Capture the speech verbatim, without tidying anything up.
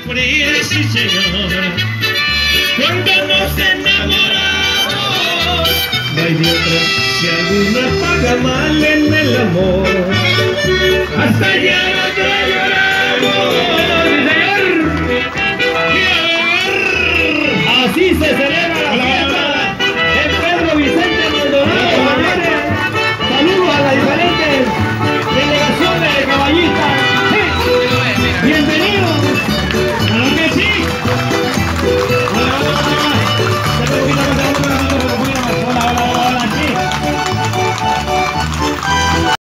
sufrir, sí señor. Cuando nos enamoramos, no hay de otra si alguna paga mal en el amor. Hasta allá